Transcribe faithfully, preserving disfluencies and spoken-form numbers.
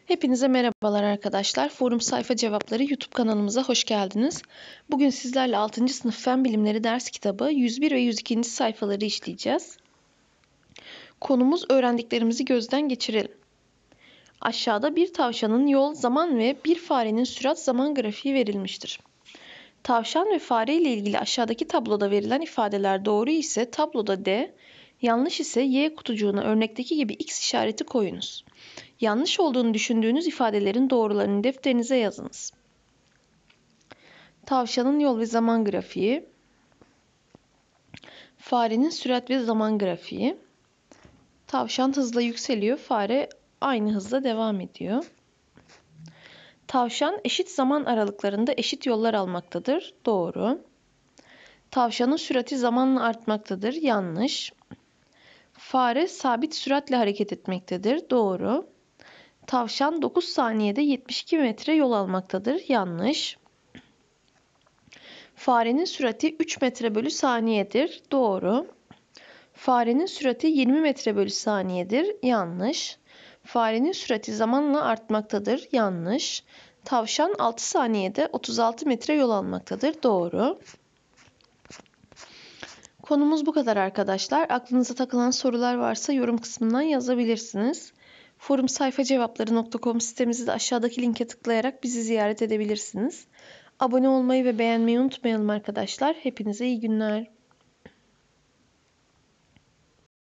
Hepinize merhabalar arkadaşlar. Forum Sayfa Cevapları YouTube kanalımıza hoş geldiniz. Bugün sizlerle altıncı sınıf Fen Bilimleri ders kitabı yüz bir ve yüz ikinci sayfaları işleyeceğiz. Konumuz öğrendiklerimizi gözden geçirelim. Aşağıda bir tavşanın yol, zaman ve bir farenin sürat zaman grafiği verilmiştir. Tavşan ve fare ile ilgili aşağıdaki tabloda verilen ifadeler doğru ise tabloda D, yanlış ise Y kutucuğuna örnekteki gibi X işareti koyunuz. Yanlış olduğunu düşündüğünüz ifadelerin doğrularını defterinize yazınız. Tavşanın yol ve zaman grafiği, farenin sürat ve zaman grafiği. Tavşan hızla yükseliyor, fare aynı hızla devam ediyor. Tavşan eşit zaman aralıklarında eşit yollar almaktadır. Doğru. Tavşanın sürati zamanla artmaktadır. Yanlış. Fare sabit süratle hareket etmektedir. Doğru. Tavşan dokuz saniyede yetmiş iki metre yol almaktadır. Yanlış. Farenin sürati üç metre bölü saniyedir. Doğru. Farenin sürati yirmi metre bölü saniyedir. Yanlış. Farenin sürati zamanla artmaktadır. Yanlış. Tavşan altı saniyede otuz altı metre yol almaktadır. Doğru. Konumuz bu kadar arkadaşlar. Aklınıza takılan sorular varsa yorum kısmından yazabilirsiniz. forum sayfa cevapları nokta com sitemizi de aşağıdaki linke tıklayarak bizi ziyaret edebilirsiniz. Abone olmayı ve beğenmeyi unutmayalım arkadaşlar. Hepinize iyi günler.